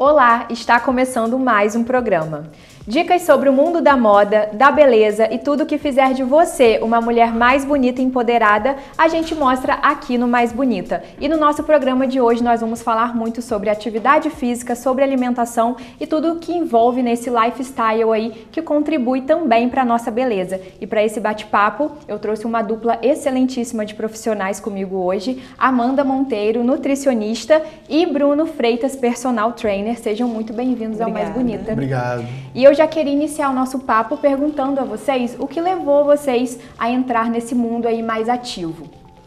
Olá, está começando mais um programa. Dicas sobre o mundo da moda, da beleza e tudo que fizer de você uma mulher mais bonita e empoderada, a gente mostra aqui no Mais Bonita. E no nosso programa de hoje nós vamos falar muito sobre atividade física, sobre alimentação e tudo o que envolve nesse lifestyle aí que contribui também para a nossa beleza. E para esse bate-papo eu trouxe uma dupla excelentíssima de profissionais comigo hoje, Amanda Monteiro, nutricionista, e Bruno Freitas, personal trainer. Sejam muito bem-vindos ao Mais Bonita. Obrigado. E eu já queria iniciar o nosso papo perguntando a vocês o que levou vocês a entrar nesse mundo aí mais ativo.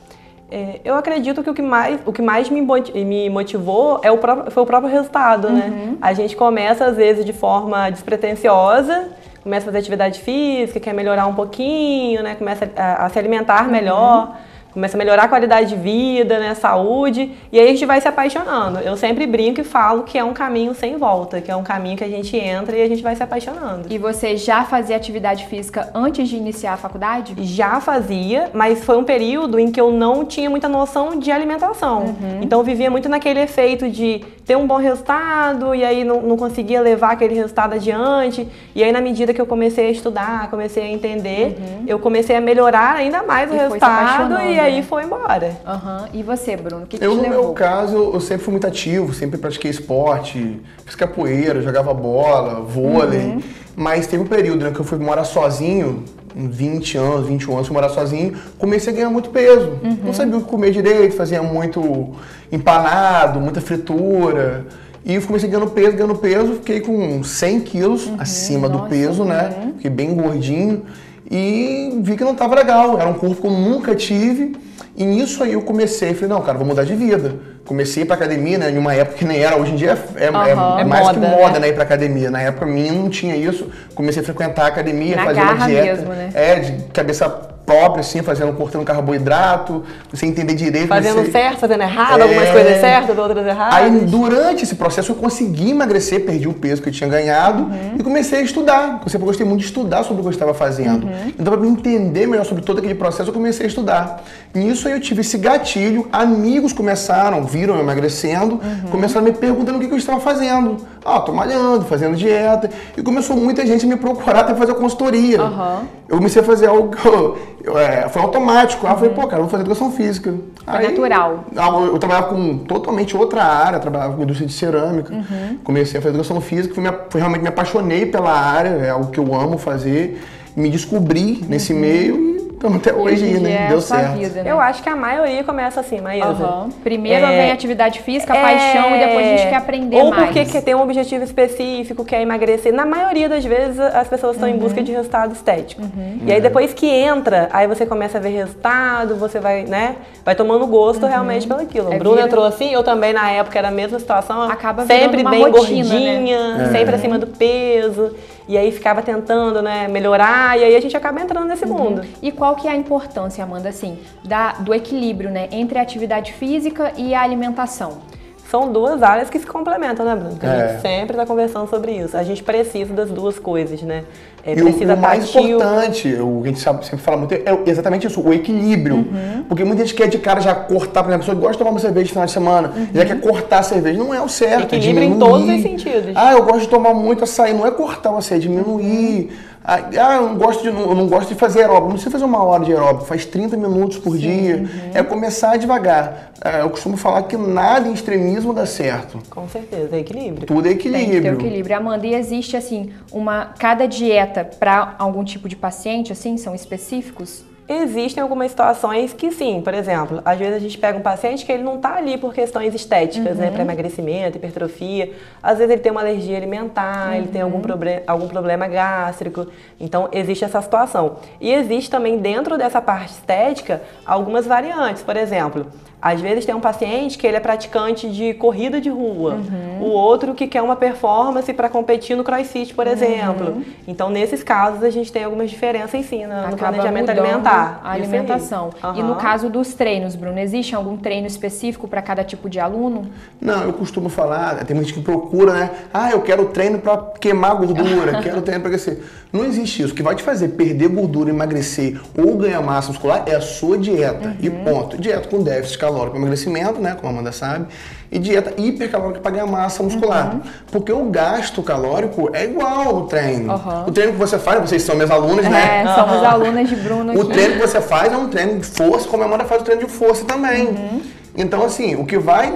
Eu acredito que o que mais me motivou foi o próprio resultado, né? A gente começa, às vezes, de forma despretensiosa, começa a fazer atividade física, quer melhorar um pouquinho, né? Começa a se alimentar melhor, começa a melhorar a qualidade de vida, né? Saúde, e aí a gente vai se apaixonando. Eu sempre brinco e falo que é um caminho sem volta, que é um caminho que a gente entra e a gente vai se apaixonando. E você já fazia atividade física antes de iniciar a faculdade? Já fazia, mas foi um período em que eu não tinha muita noção de alimentação. Então eu vivia muito naquele efeito de ter um bom resultado e aí não conseguia levar aquele resultado adiante. E aí, na medida que eu comecei a estudar, comecei a entender, eu comecei a melhorar ainda mais o resultado e aí foi embora. E você, Bruno? O que te No levou? meu caso, eu sempre fui muito ativo, sempre pratiquei esporte, fiz capoeira, jogava bola, vôlei. Mas teve um período, né, que eu fui morar sozinho, 20 anos, 21 anos, fui morar sozinho, comecei a ganhar muito peso. Não sabia o que comer direito, fazia muito empanado, muita fritura. E eu comecei ganhando peso, fiquei com 100 quilos acima do peso, né? Fiquei bem gordinho e vi que não estava legal, era um corpo que eu nunca tive. E nisso aí eu comecei, falei, não, cara, vou mudar de vida. Comecei a ir pra academia, né, em uma época que nem era, hoje em dia é mais moda, que moda, né, ir pra academia. Na época minha não tinha isso, comecei a frequentar a academia, fazer uma dieta. Mesmo, né? De cabeça própria, assim, cortando carboidrato, sem entender direito. Fazendo certo, fazendo errado, algumas coisas certas, outras erradas. Aí, durante esse processo, eu consegui emagrecer, perdi o peso que eu tinha ganhado e comecei a estudar. Eu sempre gostei muito de estudar sobre o que eu estava fazendo. Então, para entender melhor sobre todo aquele processo, eu comecei a estudar. Nisso, aí eu tive esse gatilho, amigos viram eu emagrecendo, começaram a me perguntando o que eu estava fazendo. Tô malhando, fazendo dieta. E começou muita gente a me procurar até fazer a consultoria. Eu comecei a fazer algo que foi automático. Eu falei, cara, eu vou fazer educação física. Foi natural. Eu trabalhava com totalmente outra área, trabalhava com indústria de cerâmica. Comecei a fazer educação física, realmente me apaixonei pela área, é algo que eu amo fazer. Me descobri nesse meio e estamos até hoje aí, né? Deu certo. Vida, né? Eu acho que a maioria começa assim, Maísa. Primeiro vem atividade física, paixão, e depois a gente quer aprender mais. Ou porque quer ter um objetivo específico, quer emagrecer. Na maioria das vezes, as pessoas estão em busca de resultado estético. E aí, depois que entra, aí você começa a ver resultado, você vai, né? Vai tomando gosto realmente pelo aquilo. O Bruno entrou assim, eu também na época era a mesma situação. Acaba sempre bem rotina, gordinha, né? sempre acima do peso. E aí ficava tentando, né, melhorar, e aí a gente acaba entrando nesse mundo. E qual que é a importância, Amanda, assim, do equilíbrio, né, entre a atividade física e a alimentação? São duas áreas que se complementam, né, Bruno? A gente sempre está conversando sobre isso. A gente precisa das duas coisas, né? O mais importante, o que a gente sempre fala muito, é exatamente isso, o equilíbrio. Porque muita gente quer de cara já cortar, por exemplo, a pessoa gosta de tomar uma cerveja no final de semana, já quer cortar a cerveja. Não é o certo. Equilíbrio em todos os sentidos. Eu gosto de tomar muito açaí. Não é cortar o açaí, é diminuir. Eu não gosto de fazer aeróbico. Não precisa fazer 1 hora de aeróbico, faz 30 minutos por dia. É começar devagar. Eu costumo falar que nada em extremismo dá certo. Com certeza, é equilíbrio. Tudo é equilíbrio. Tem que ter equilíbrio. Amanda, e existe, assim, cada dieta para algum tipo de paciente, assim, são específicos? Existem algumas situações que sim, por exemplo, às vezes a gente pega um paciente que ele não está ali por questões estéticas, né, para emagrecimento, hipertrofia, às vezes ele tem uma alergia alimentar, ele tem algum problema gástrico, então existe essa situação. E existe também dentro dessa parte estética algumas variantes, por exemplo, às vezes tem um paciente que ele é praticante de corrida de rua, o outro que quer uma performance para competir no CrossFit, por exemplo. Então, nesses casos, a gente tem algumas diferenças sim no planejamento alimentar. A alimentação. E no caso dos treinos, Bruno, existe algum treino específico para cada tipo de aluno? Não, eu costumo falar, tem muita gente que procura, né? Eu quero treino para queimar gordura, quero treino para crescer. Não existe isso. O que vai te fazer perder gordura, emagrecer ou ganhar massa muscular é a sua dieta. E ponto. Dieta com déficit calórico para emagrecimento, né? Como a Amanda sabe. e dieta hipercalórica para ganhar massa muscular. Porque o gasto calórico é igual ao treino. O treino que você faz, vocês são minhas alunas, né? Somos alunas de Bruno aqui. O treino que você faz é um treino de força, como a Amanda faz o treino de força também. Então, assim, o que vai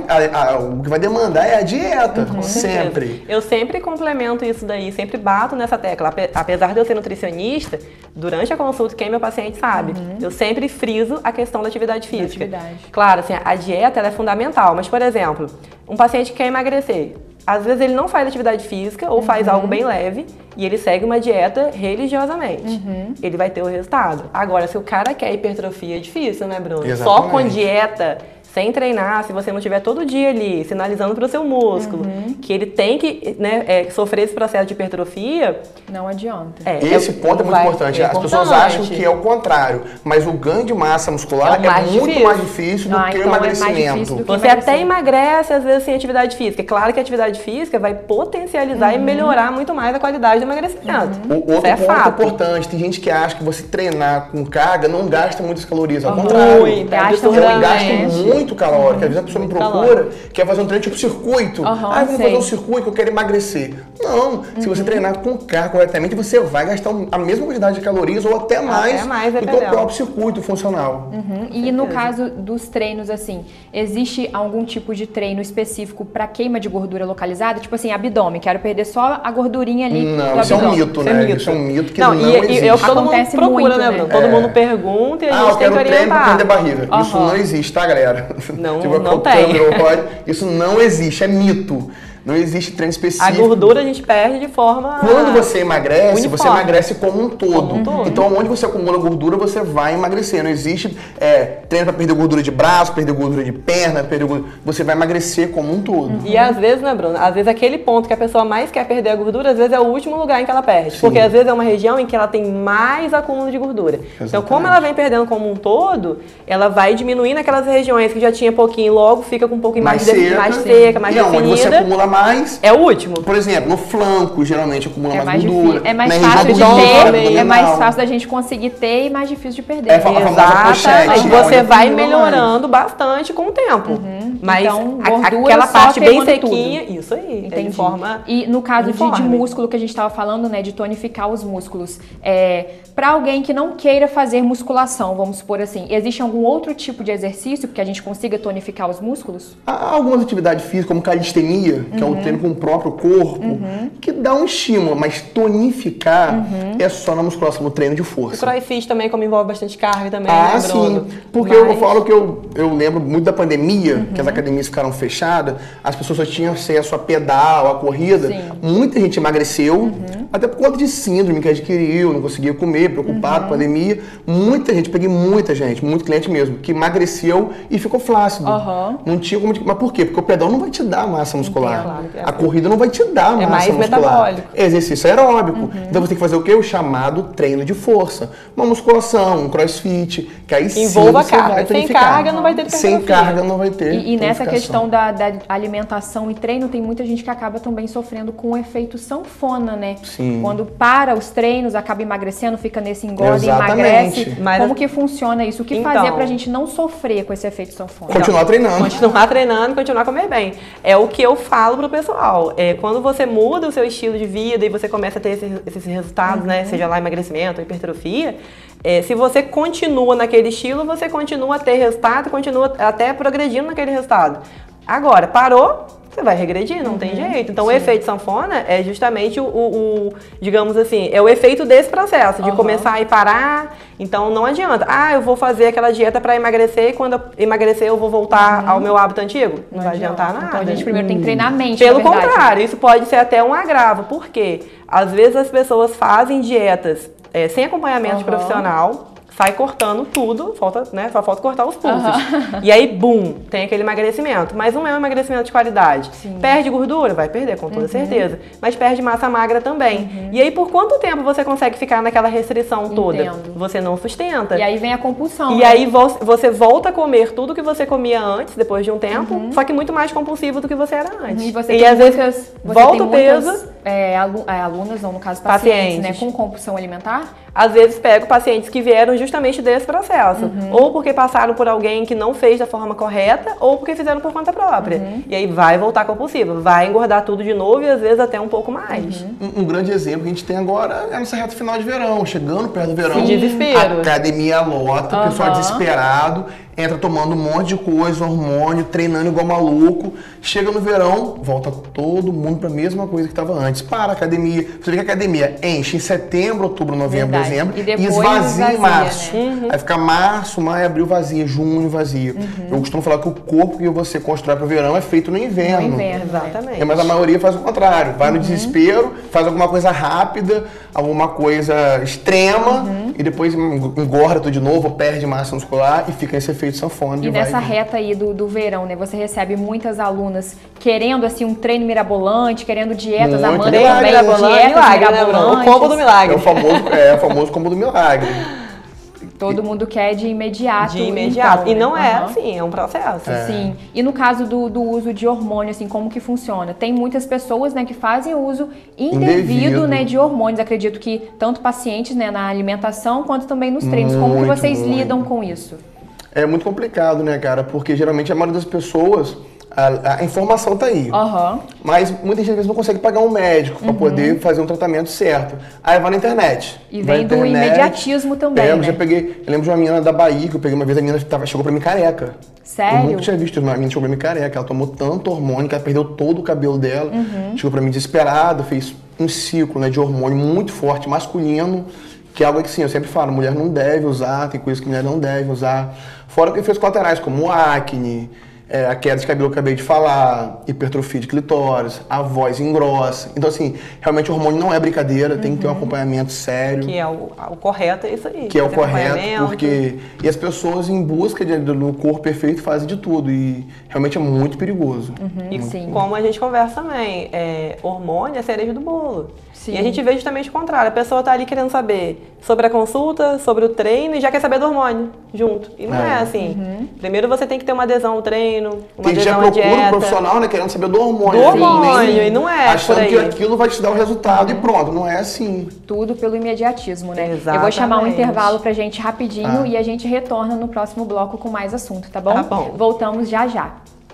demandar é a dieta, sempre. Eu sempre complemento isso daí, sempre bato nessa tecla. Apesar de eu ser nutricionista, durante a consulta, quem é meu paciente sabe, eu sempre friso a questão da atividade física. Claro, assim, a dieta ela é fundamental, mas, por exemplo, um paciente que quer emagrecer, às vezes ele não faz atividade física ou faz algo bem leve e ele segue uma dieta religiosamente. Ele vai ter o resultado. Agora, se o cara quer hipertrofia, é difícil, né, Bruno? Exatamente. Só com dieta, sem treinar, se você não estiver todo dia ali, sinalizando para o seu músculo que ele tem que sofrer esse processo de hipertrofia... Não adianta. Esse ponto é muito importante. As pessoas acham que é o contrário, mas o ganho de massa muscular é muito mais difícil do que o emagrecimento. Você até emagrece, às vezes, sem atividade física. É claro que a atividade física vai potencializar e melhorar muito mais a qualidade do emagrecimento. Outro ponto importante, tem gente que acha que você treinar com carga não gasta muitas calorias, ao contrário. Gasta muito calórico. Às vezes a pessoa me procura, quer fazer um treino tipo circuito. Vou fazer um circuito que eu quero emagrecer. Não, se você treinar com carga corretamente, você vai gastar a mesma quantidade de calorias ou até mais do que o próprio circuito funcional. E no caso dos treinos, assim, existe algum tipo de treino específico para queima de gordura localizada? Tipo assim, abdômen, quero perder só a gordurinha ali do abdômen. Isso é um mito, né? Isso é um mito que não existe. E todo mundo procura, né, Bruno? Todo mundo pergunta e a gente tem que orientar. Eu quero treino para perder barriga. Isso não existe, tá, galera? Não tem. Isso não existe, é mito. Não existe treino específico. A gordura a gente perde de forma Quando você emagrece, uniforme. você emagrece como um todo. Então, onde você acumula gordura, você vai emagrecer. Não existe treino para perder gordura de braço, perder gordura de perna, você vai emagrecer como um todo. E às vezes, né, Bruno? Às vezes aquele ponto que a pessoa mais quer perder a gordura, às vezes é o último lugar em que ela perde. Porque às vezes é uma região em que ela tem mais acúmulo de gordura. Exatamente. Então, como ela vem perdendo como um todo, ela vai diminuindo aquelas regiões que já tinha pouquinho, logo fica com um pouquinho mais seca, mais definida. Onde você acumula mais, é o último. Por exemplo, no flanco, geralmente acumula mais gordura. É mais fácil de ter, é mais fácil da gente conseguir ter e mais difícil de perder. Exatamente. Você vai melhorando bastante com o tempo. Mas então, aquela parte bem sequinha, tudo. Isso aí. Entendi. De forma e no caso de músculo que a gente estava falando, né, de tonificar os músculos, para alguém que não queira fazer musculação, vamos supor assim, existe algum outro tipo de exercício que a gente consiga tonificar os músculos? Há algumas atividades físicas, como calistenia, que é o treino com o próprio corpo, que dá um estímulo, mas tonificar é só na musculação, no treino de força. O crossfit também, como envolve bastante carga também, sim. Porque eu falo que eu lembro muito da pandemia, que as academias ficaram fechadas, as pessoas só tinham acesso a pedal, a corrida. Muita gente emagreceu, até por conta de síndrome que adquiriu, não conseguia comer, preocupado com a pandemia. Muita gente, peguei muita gente, muito cliente mesmo, que emagreceu e ficou flácido. Não tinha como... Mas por quê? Porque o pedal não vai te dar massa muscular. A corrida não vai te dar massa mais muscular. Metabólico. É exercício aeróbico. Então você tem que fazer o quê? O chamado treino de força. Uma musculação, um crossfit, que aí sim envolva carga. Sem carga não vai ter hipertrofia. Sem carga não vai ter. E nessa questão da alimentação e treino, tem muita gente que acaba também sofrendo com o efeito sanfona, né? Sim. Quando para os treinos, acaba emagrecendo, fica nesse engorda e emagrece. Mas como que funciona isso? O que fazer pra gente não sofrer com esse efeito sanfona? Continuar treinando. Continuar treinando e continuar a comer bem. É o que eu falo pro pessoal. Quando você muda o seu estilo de vida e você começa a ter esses resultados, né? Seja lá emagrecimento ou hipertrofia, se você continua naquele estilo, você continua a ter resultado, continua até progredindo naquele resultado. Agora, parou, você vai regredir, não tem jeito. Então, o efeito sanfona é justamente digamos assim, é o efeito desse processo, de começar e parar. Então, não adianta. Eu vou fazer aquela dieta para emagrecer e quando eu emagrecer eu vou voltar ao meu hábito antigo. Não vai adiantar nada. Então, a gente primeiro tem que treinar a mente, Pelo contrário, isso pode ser até um agravo. Por quê? Às vezes as pessoas fazem dietas sem acompanhamento de profissional, sai cortando tudo, só falta cortar os pulsos. E aí, bum, tem aquele emagrecimento. Mas não é um emagrecimento de qualidade. Perde gordura? Vai perder, com toda certeza. Mas perde massa magra também. E aí, por quanto tempo você consegue ficar naquela restrição toda? Você não sustenta. E aí vem a compulsão. E aí você volta a comer tudo que você comia antes, depois de um tempo, só que muito mais compulsivo do que você era antes. E você tem às muitas, vezes volta o peso. Alunas, ou no caso pacientes, né, com compulsão alimentar? às vezes pego pacientes que vieram justamente desse processo. Ou porque passaram por alguém que não fez da forma correta, ou porque fizeram por conta própria. E aí vai voltar compulsiva, vai engordar tudo de novo e às vezes até um pouco mais. Um grande exemplo que a gente tem agora é nessa reta final de verão, chegando perto do verão. Sim. Desespero. A academia lota, o pessoal desesperado, entra tomando um monte de coisa, hormônio, treinando igual maluco. Chega no verão, volta todo mundo pra mesma coisa que estava antes. Para a academia. Você vê que a academia enche em setembro, outubro, novembro, dezembro e esvazia em março. Né? Aí fica março, maio, abril vazia, junho vazia. Eu costumo falar que o corpo que você constrói pro verão é feito no inverno. No inverno, exatamente. Mas a maioria faz o contrário. Vai no desespero, faz alguma coisa rápida, alguma coisa extrema e depois engorda tudo de novo, perde massa muscular e fica esse efeito sanfona. E nessa reta aí do verão, né? Você recebe muitas alunas querendo, assim, um treino mirabolante, querendo dietas, a Amanda também, dietas mirabolantes. O combo do milagre. É o famoso combo do milagre. Todo mundo quer de imediato. De imediato. Então, e não né? é assim, é um processo. Sim. E no caso do uso de hormônio, assim, como que funciona? Tem muitas pessoas, né, que fazem o uso indevido, né, de hormônios. Acredito que tanto pacientes, né, na alimentação, quanto também nos treinos. Como que vocês lidam com isso? É muito complicado, né, cara? Porque geralmente a maioria das pessoas, a informação tá aí. Mas muita gente às vezes não consegue pagar um médico para poder fazer um tratamento certo. Aí vai na internet. E vem do imediatismo também, né? Eu lembro de uma menina da Bahia, que eu peguei uma vez, a menina chegou pra mim careca. Sério? Eu nunca tinha visto uma menina chegou pra mim careca. Ela tomou tanto hormônio que ela perdeu todo o cabelo dela. Chegou pra mim desesperada, fez um ciclo, né, de hormônio muito forte, masculino, que é algo que, sim, eu sempre falo, mulher não deve usar, tem coisas que mulher não deve usar. Fora que efeitos colaterais, como acne, a queda de cabelo que eu acabei de falar, hipertrofia de clitóris, a voz engrossa. Então, assim, realmente o hormônio não é brincadeira, tem que ter um acompanhamento sério. Que é o correto, é isso aí. Que é o correto, porque... E as pessoas em busca do corpo perfeito fazem de tudo, e realmente é muito perigoso. E como a gente conversa também, hormônio é a cereja do bolo. Sim. E a gente vê justamente o contrário. A pessoa tá ali querendo saber sobre a consulta, sobre o treino e já quer saber do hormônio junto. E não é assim. Primeiro você tem que ter uma adesão ao treino, uma adesão à dieta. Tem gente que já procura um profissional, né, querendo saber do hormônio. Do hormônio, e não é achando por aí. que aquilo vai te dar o resultado e pronto. Não é assim. Tudo pelo imediatismo, né? Exatamente. Eu vou chamar um intervalo pra gente rapidinho e a gente retorna no próximo bloco com mais assunto, tá bom? Tá bom. Voltamos já já.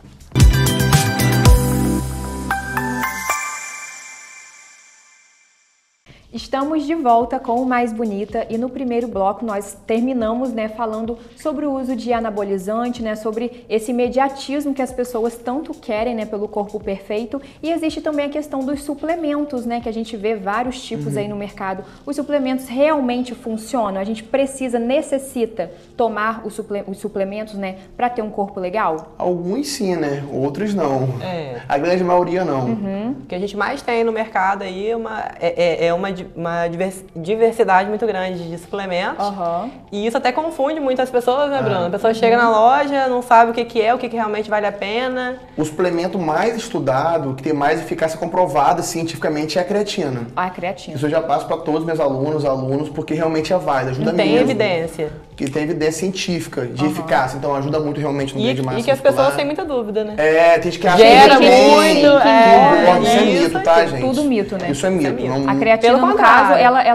Estamos de volta com o Mais Bonita e no primeiro bloco nós terminamos, né, falando sobre o uso de anabolizante, né, sobre esse imediatismo que as pessoas tanto querem, né, pelo corpo perfeito, e existe também a questão dos suplementos, né, que a gente vê vários tipos aí no mercado. Os suplementos realmente funcionam? A gente necessita tomar os suplementos, né, para ter um corpo legal? Alguns sim, né, outros não. A grande maioria não. O que a gente mais tem no mercado aí é uma diversidade muito grande de suplementos. E isso até confunde muitas pessoas, né, Bruno? A pessoa chega na loja, não sabe o que é, o que realmente vale a pena. O suplemento mais estudado, que tem mais eficácia comprovada cientificamente, é a creatina. A creatina. Isso eu já passo para todos os meus alunos, porque realmente é válida, ajuda mesmo. Tem evidência. Que tem evidência científica de eficácia, então ajuda muito realmente no ganho de massa muscular. E que as pessoas têm muita dúvida, né? Tem gente que acha Gera que muito, isso é mito, tá, gente? Tudo mito, né? Isso é mito. Não... A creatina, no caso,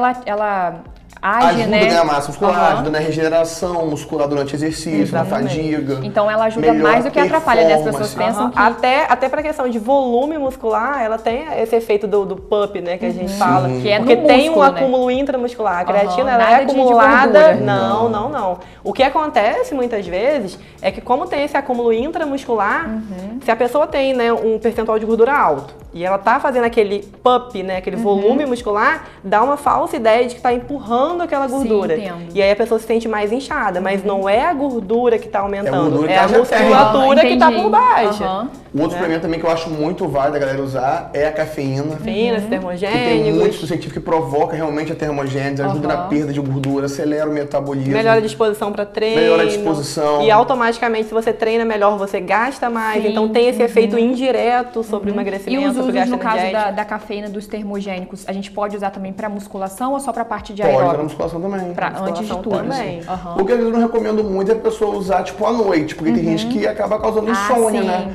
ela age, ajuda a ganhar massa muscular, ajuda na regeneração muscular durante o exercício, na fadiga. Então ela ajuda mais do que atrapalha, né? As pessoas pensam que... Até pra questão de volume muscular, ela tem esse efeito do PUP, né? Que a gente fala. Que é porque no tem músculo, um acúmulo intramuscular. A creatina, ela nada é acumulada... de Não. O que acontece muitas vezes é que como tem esse acúmulo intramuscular, se a pessoa tem, né, um percentual de gordura alto e ela tá fazendo aquele PUP, né? Aquele volume muscular, dá uma falsa ideia de que tá empurrando aquela gordura. Sim, e aí a pessoa se sente mais inchada, mas não é a gordura que tá aumentando, é a musculatura que tá por baixo. O outro suplemento também que eu acho muito válido a galera usar é a cafeína. Cafeína, termogênicos. Tem muito estudo científico que provoca realmente a termogênese, ajuda na perda de gordura, acelera o metabolismo. Melhora a disposição para treino. Melhora a disposição. E automaticamente, se você treina melhor, você gasta mais. Então tem esse efeito indireto sobre o emagrecimento, e os sobre o gasto no caso energético. da cafeína, dos termogênicos, a gente pode usar também para musculação ou só para parte de aeróbico? Pode, para musculação também. Antes de tudo. Também. O que às vezes eu não recomendo muito é a pessoa usar, tipo, à noite, porque tem gente que acaba causando insônia, né? Mexe um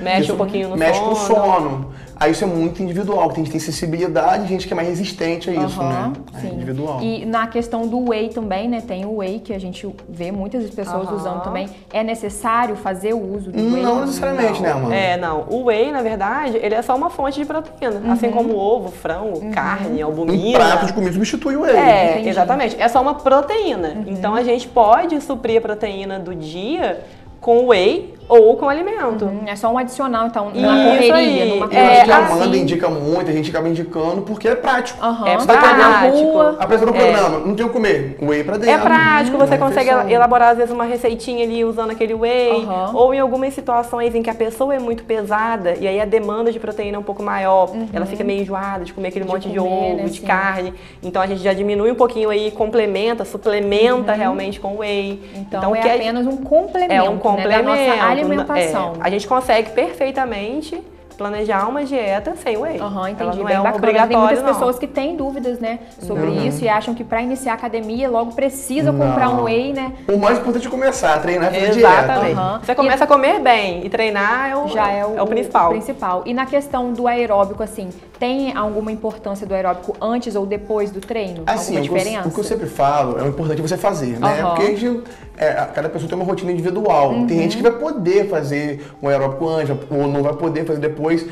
pouquinho no mexe sono. com o sono. Aí isso é muito individual, tem gente que tem sensibilidade, gente que é mais resistente a isso, né? É individual. E na questão do whey também, né? Tem o whey que a gente vê muitas pessoas usando também. É necessário fazer o uso do whey? Não necessariamente, né, Amanda? Não. O whey, na verdade, ele é só uma fonte de proteína. Assim como ovo, frango, carne, albumina. Um prato de comida substitui o whey. Entendi. Exatamente. É só uma proteína. Então a gente pode suprir a proteína do dia com whey ou com alimento. É só um adicional, então, na correria, aí. numa A correria. Amanda indica muito, a gente acaba indicando porque é prático. É Você tá aqui na rua, prático. apresenta o programa, não tem o que comer, whey pra dentro. É prático, você consegue refeição. elaborar às vezes uma receitinha ali usando aquele whey, ou em algumas situações em que a pessoa é muito pesada e aí a demanda de proteína é um pouco maior, ela fica meio enjoada de comer aquele monte de ovo, né, de carne, então a gente já diminui um pouquinho aí, complementa, suplementa realmente com whey. Então é apenas um complemento, é um complemento, né, da nossa alimentação. A gente consegue perfeitamente planejar uma dieta sem whey. Entendi. Ela não Bem é bacana. obrigatório, Tem muitas não. pessoas que têm dúvidas, né, sobre isso e acham que para iniciar a academia logo precisa comprar um whey, né? O mais importante é começar, treinar e fazer Exatamente. dieta. Você começa a comer bem e treinar é o principal. E na questão do aeróbico, assim, tem alguma importância do aeróbico antes ou depois do treino? Assim, alguma diferença? o que eu sempre falo é o importante você fazer, né? Porque a gente, cada pessoa tem uma rotina individual. Tem gente que vai poder fazer um aeróbico antes ou não vai poder fazer depois.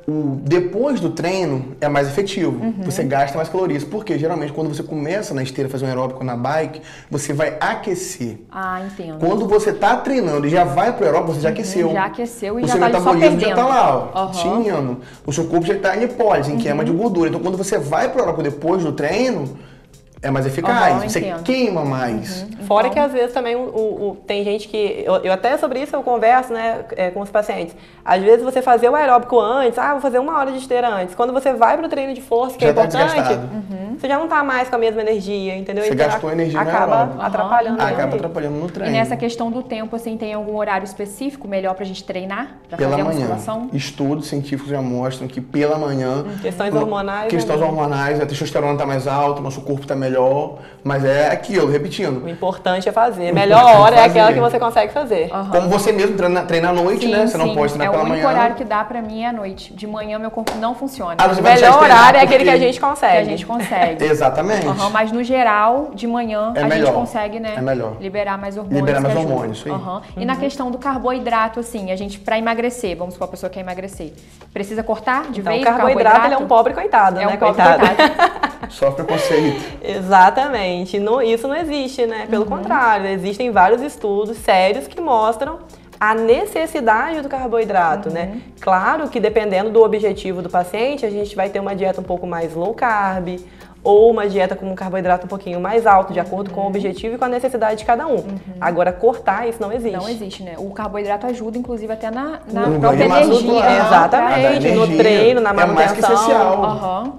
Depois do treino é mais efetivo, você gasta mais calorias, porque geralmente quando você começa na esteira a fazer um aeróbico na bike, você vai aquecer. Entendo. Quando você tá treinando e já vai pro aeróbico, você já aqueceu. Já aqueceu e o já seu tá ali só metabolismo já perdendo. tá lá, ó, tinindo. O seu corpo já tá em hipólise, em queima de gordura. Então quando você vai pro aeróbico depois do treino, é mais eficaz, você entendo. queima mais. Fora que às vezes também tem gente que, eu até sobre isso eu converso, né, com os pacientes. Às vezes você fazer o aeróbico antes, vou fazer 1 hora de esteira antes. Quando você vai pro treino de força, que Já é tá importante, desgastado. você já não tá mais com a mesma energia, entendeu? Você Então, gastou energia no acaba aeróbico. atrapalhando. Acaba atrapalhando no E treino. nessa questão do tempo, assim, tem algum horário específico melhor pra gente treinar? Pra Pela fazer a manhã. musculação? Estudos científicos já mostram que pela manhã... Questões hormonais. Questões né? hormonais, a testosterona tá mais alta, nosso corpo tá melhor. Mas é aquilo, repetindo. O importante é fazer. A melhor hora é aquela que você consegue fazer. Como você mesmo treina à noite, né? Você não pode treinar pela É o único manhã. horário que dá pra mim é à noite. De manhã meu corpo não funciona. Você O vai deixar de melhor treinar horário é aquele que a porque- gente consegue. Que a gente consegue. Exatamente. Mas no geral, de manhã, É a gente melhor. consegue, né? É melhor. Liberar mais hormônios. Liberar mais que ajudam. hormônios, isso aí. E na questão do carboidrato, assim, a gente, pra emagrecer, vamos supor, a pessoa quer emagrecer, precisa cortar de Então, vez o carboidrato ele é um pobre coitado, É né? um pobre coitado. coitado. Sofre preconceito. Exatamente. Isso não existe, né? Pelo contrário, existem vários estudos sérios que mostram a necessidade do carboidrato, né? Claro que dependendo do objetivo do paciente, a gente vai ter uma dieta um pouco mais low carb, ou uma dieta com um carboidrato um pouquinho mais alto, de acordo com o objetivo e com a necessidade de cada um. Agora, cortar, isso não existe. Não existe, né? O carboidrato ajuda, inclusive, até na No própria ganho de massa energia. muscular. Exatamente, Dá no energia. treino, na É mais que manutenção. essencial.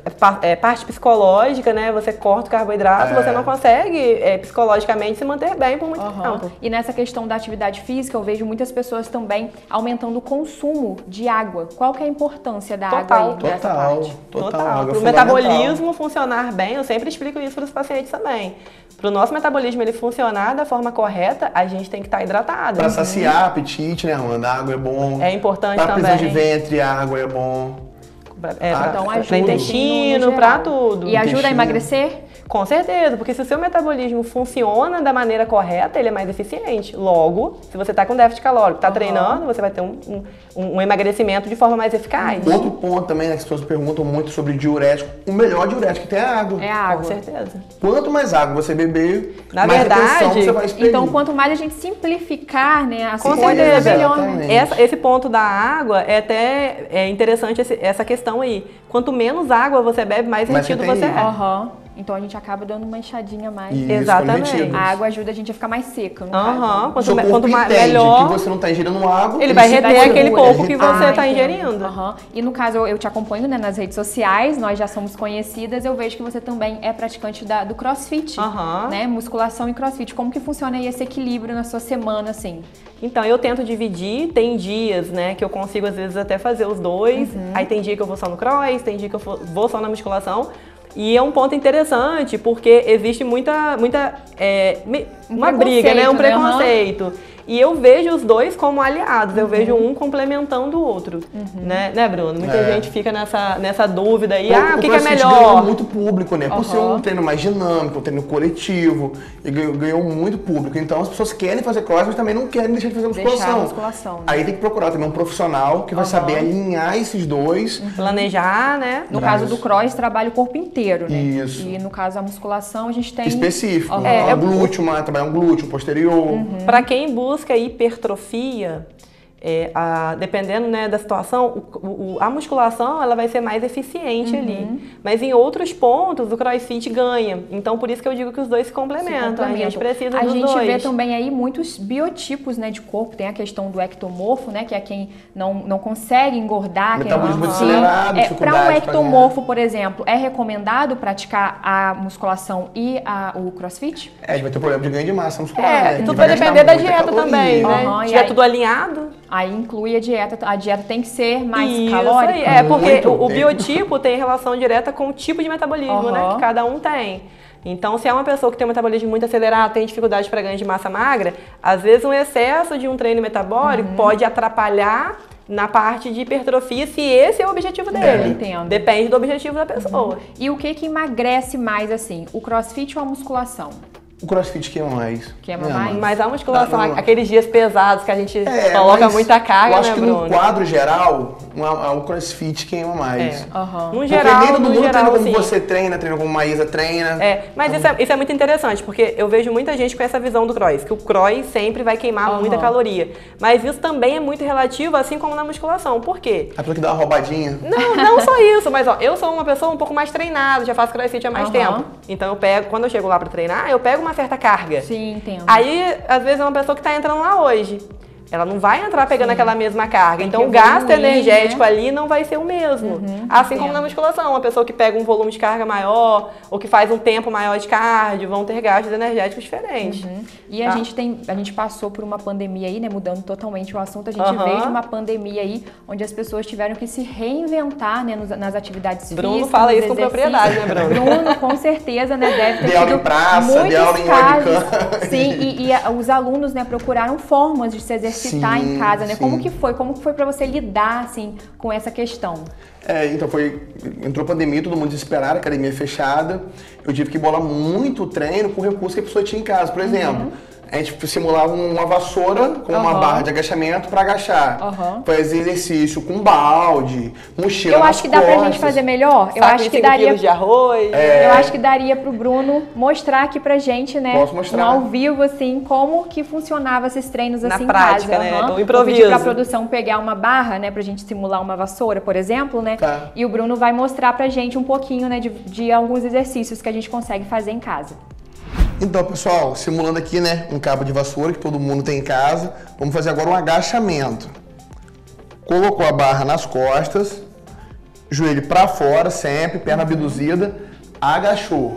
É parte psicológica, né? Você corta o carboidrato, você não consegue psicologicamente se manter bem por muito tempo. E nessa questão da atividade física, eu vejo muitas pessoas também aumentando o consumo de água. Qual que é a importância da água aí nessa parte? Total. Água é Para o fundamental. metabolismo funcionar bem, eu sempre explico isso para os pacientes também. Para o nosso metabolismo ele funcionar da forma correta, a gente tem que estar hidratado. Pra saciar apetite, né, Amanda? A água é bom. É importante pra prisão também. de ventre, a água é bom. Então Para ajuda intestino, no para geral. tudo. E ajuda a Intestino. emagrecer? Com certeza, porque se o seu metabolismo funciona da maneira correta, ele é mais eficiente. Logo, se você está com déficit calórico, está treinando, você vai ter um emagrecimento de forma mais eficaz. Outro ponto também, né, que as pessoas perguntam muito sobre diurético. O melhor diurético que tem é a água. É a água. Com certeza. Quanto mais água você beber, Na mais verdade, retenção você vai expelir. Então, quanto mais a gente simplificar, né, as Com coisas, certeza. é melhor, né? Exatamente. Esse ponto da água é até interessante essa questão aí. Quanto menos água você bebe, mais Mais retido você você tem. é. Então a gente acaba dando uma enxadinha a mais. Isso, Exatamente. comprometido. A água ajuda a gente a ficar mais seca, no caso. Quanto, Seu corpo quanto entende melhor, que você não está ingerindo água, ele vai se reter segura, aquele ele pouco que retém. você está entendo. ingerindo. E no caso, eu te acompanho, né, nas redes sociais, nós já somos conhecidas, eu vejo que você também é praticante do CrossFit, né? Musculação e CrossFit. Como que funciona aí esse equilíbrio na sua semana, assim? Então, eu tento dividir, tem dias, né, que eu consigo às vezes até fazer os dois, aí tem dia que eu vou só no cross, tem dia que eu vou só na musculação, e é um ponto interessante, porque existe uma briga, né, um preconceito, né? preconceito. E eu vejo os dois como aliados, eu vejo um complementando o outro, né, Bruno? Muita gente fica nessa dúvida aí, o que é melhor? Ganhou muito público, né? Por ser um treino mais dinâmico, um treino coletivo, e ganhou muito público. Então as pessoas querem fazer cross, mas também não querem deixar de fazer musculação. Né? Aí tem que procurar também um profissional que vai saber alinhar esses dois. Planejar, né? No caso do cross, trabalha o corpo inteiro, né? Isso. E no caso da musculação, a gente tem... Específico. Glúteo, trabalhar um glúteo, posterior. Para quem busca hipertrofia, dependendo, né, da situação, a musculação ela vai ser mais eficiente ali. Mas em outros pontos, o crossfit ganha. Então, por isso que eu digo que os dois se complementam. A gente precisa dos dois. A gente vê também aí muitos biotipos, né, de corpo. Tem a questão do ectomorfo, né, que é quem não consegue engordar. Metabolismo acelerado, para um ectomorfo, por exemplo, é recomendado praticar a musculação e o crossfit? A gente vai ter problema de ganho de massa muscular, né? Tudo vai depender da dieta também, né? Se tiver tudo alinhado... Aí inclui a dieta tem que ser mais calórica. Porque o biotipo tem relação direta com o tipo de metabolismo, né, que cada um tem. Então, se é uma pessoa que tem um metabolismo muito acelerado, tem dificuldade para ganho de massa magra, às vezes um excesso de um treino metabólico pode atrapalhar na parte de hipertrofia, se esse é o objetivo dele. Entendo. Depende do objetivo da pessoa. E o que emagrece mais, assim, o crossfit ou a musculação? O crossfit queima mais. Queima mais? Mas a musculação, aqueles dias pesados que a gente coloca muita carga, eu acho né, que Bruno? no quadro geral, o crossfit queima mais. No geral, nem todo mundo treina como sim. você treina como Maísa treina. Mas isso é muito interessante, porque eu vejo muita gente com essa visão do cross, que o cross sempre vai queimar muita caloria. Mas isso também é muito relativo, assim como na musculação. Por quê? A pessoa que dá uma roubadinha. Não só isso, mas eu sou uma pessoa um pouco mais treinada, já faço crossfit há mais tempo. Então quando eu chego lá pra treinar, eu pego uma certa carga. Sim, entendo. Aí, às vezes, é uma pessoa que tá entrando lá hoje. Ela não vai entrar pegando aquela mesma carga. Então, o gasto energético ali não vai ser o mesmo. Assim como na musculação. Uma pessoa que pega um volume de carga maior ou que faz um tempo maior de cardio vão ter gastos energéticos diferentes. E a gente passou por uma pandemia aí, né? Mudando totalmente o assunto. A gente veio de uma pandemia aí onde as pessoas tiveram que se reinventar, né? Nas atividades físicas. Bruno fala isso com propriedade, né, Bruno? Bruno, com certeza, né? Deve ter de aula em praça, de aula em webcam. Sim, e os alunos, né, procuraram formas de se exercitar em casa, né? Como que foi para você lidar, assim, com essa questão? Então entrou pandemia, todo mundo desesperado, academia fechada. Eu tive que bolar muito treino com recurso que a pessoa tinha em casa. Por exemplo, a gente simulava uma vassoura com uma barra de agachamento para agachar. Fazer exercício com balde, mochila. Eu acho que dá pra gente fazer melhor. Eu acho que daria de arroz. Eu acho que daria pro Bruno mostrar aqui pra gente, né? Posso mostrar. Ao vivo, assim, como que funcionava esses treinos assim na prática, em casa. né? Do improviso. Vou pedir pra produção pegar uma barra, né? Pra gente simular uma vassoura, por exemplo, né? Tá. E o Bruno vai mostrar pra gente um pouquinho, né? De alguns exercícios que a gente consegue fazer em casa. Então, pessoal, simulando aqui, né, um cabo de vassoura que todo mundo tem em casa, vamos fazer agora um agachamento. Colocou a barra nas costas, joelho para fora sempre, perna abduzida, agachou.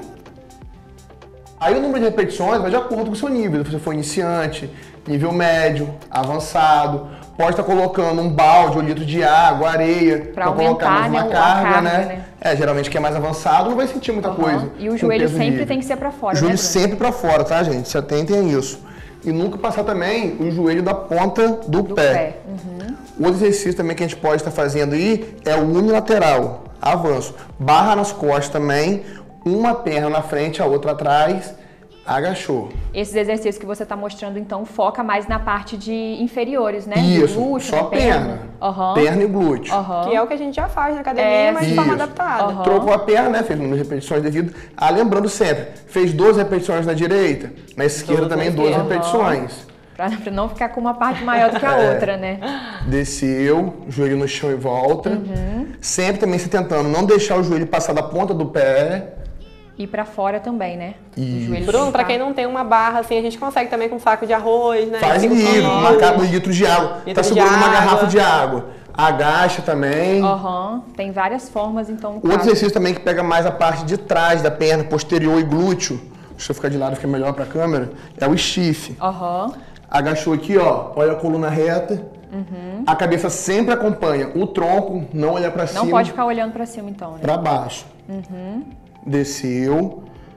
Aí o número de repetições vai de acordo com o seu nível. Se você for iniciante, nível médio, avançado, pode estar colocando um balde, 1 litro de água, areia, para colocar mais uma carga, né? Geralmente quem é mais avançado não vai sentir muita coisa. E o joelho sempre tem que ser para fora, O joelho sempre para fora, tá, gente? Se atentem a isso. E nunca passar também o joelho da ponta do pé. O outro exercício também que a gente pode estar fazendo aí é o unilateral, avanço. Barra nas costas também, uma perna na frente, a outra atrás, agachou. Esses exercícios que você está mostrando, então, foca mais na parte de inferiores, né? Isso, glúteo, só perna. Perna e glúteo. Que é o que a gente já faz na academia, mas de forma adaptada. Trocou a perna, né? Fez umas repetições devido. Lembrando sempre, fez 12 repetições na direita, na esquerda também 12 repetições. Para não ficar com uma parte maior do que a outra, né? Desceu, joelho no chão e volta. Sempre também se tentando não deixar o joelho passar da ponta do pé. E pra fora também, né? Bruno, pra quem não tem uma barra, assim, a gente consegue também com um saco de arroz, né? Faz marcar 1 litro de água. Tá segurando uma garrafa de água. Agacha também. Tem várias formas, então. Outro exercício também que pega mais a parte de trás da perna, posterior e glúteo. Deixa eu ficar de lado, fica melhor pra câmera. É o stiff. Agachou aqui, ó. Olha a coluna reta. A cabeça sempre acompanha o tronco, não olhar pra cima. Não pode ficar olhando pra cima, então, né? Pra baixo. Desceu.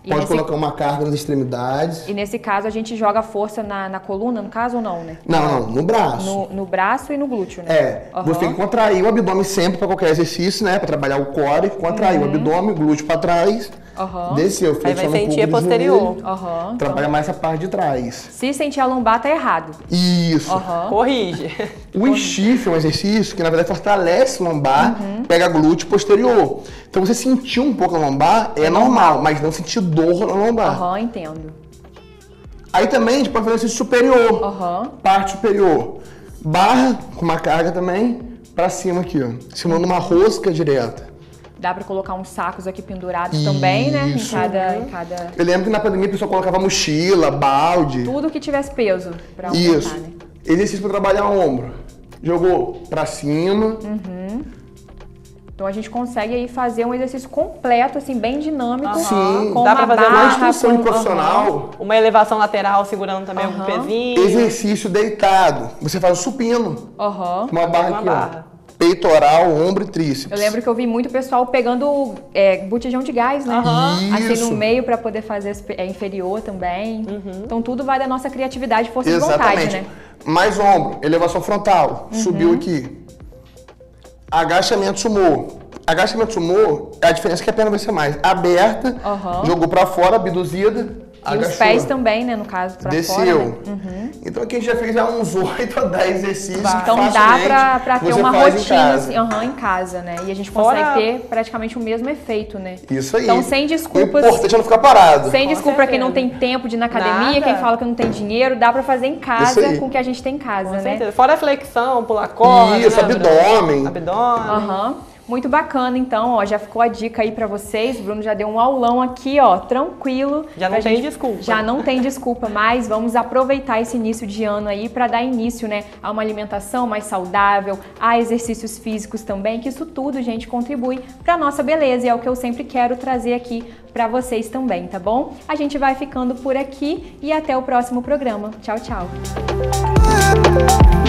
Pode colocar uma carga nas extremidades. E nesse caso a gente joga força na coluna, no caso ou não, né? Não, no braço. No braço e no glúteo, né? É, você tem que contrair o abdômen sempre para qualquer exercício, né? Para trabalhar o core, contrair o abdômen, o glúteo para trás, desceu, aí vai flexiona sentir um a pouco posterior. Trabalha mais essa parte de trás. Se sentir a lombar, tá errado. Isso. Corrige. O stiff é um exercício que, na verdade, fortalece a lombar, pega glúteo posterior. Então, você sentir um pouco a lombar é normal, mas não sentir dor na lombar. Entendo. Aí também a gente pode fazer exercício superior, parte superior. Barra com uma carga também pra cima aqui, ó. Simulando uma rosca direta. Dá pra colocar uns sacos aqui pendurados também, né? Em cada... Eu lembro que na pandemia a pessoa colocava mochila, balde. Tudo que tivesse peso pra aumentar, né? Exercício pra trabalhar ombro. Jogou pra cima. Então a gente consegue aí fazer um exercício completo, assim, bem dinâmico. Sim, com dá pra fazer uma instrução profissional. Uma elevação lateral segurando também algum pezinho. Exercício deitado. Você faz o supino. Uma barra aqui, ó. Peitoral, ombro e tríceps. Eu lembro que eu vi muito pessoal pegando botijão de gás, né? Assim no meio para poder fazer inferior também. Então tudo vai da nossa criatividade, força de vontade, né? Mais ombro, elevação frontal. Subiu aqui. Agachamento sumô. Agachamento sumô, a diferença é que a perna vai ser mais aberta, jogou para fora, abduzida. E agachou. Os pés também, né, no caso, pra Desceu. fora, né? Então aqui a gente já fez uns 8 a 10 exercícios. Então dá pra ter uma rotina assim, em casa, né? E a gente consegue ter praticamente o mesmo efeito, né? Isso aí. Então sem desculpas. O importante é não ficar parado. Sem desculpa pra quem não tem tempo de ir na academia, quem fala que não tem dinheiro, dá pra fazer em casa com o que a gente tem em casa, Com né? certeza. Fora a flexão, pular corda. Isso, abdômen. Muito bacana, então, ó, já ficou a dica aí pra vocês. O Bruno já deu um aulão aqui, ó, tranquilo. Já não tem desculpa. Já não tem desculpa, mas vamos aproveitar esse início de ano aí pra dar início, né, a uma alimentação mais saudável, a exercícios físicos também, que isso tudo, gente, contribui pra nossa beleza e é o que eu sempre quero trazer aqui pra vocês também, tá bom? A gente vai ficando por aqui e até o próximo programa. Tchau, tchau!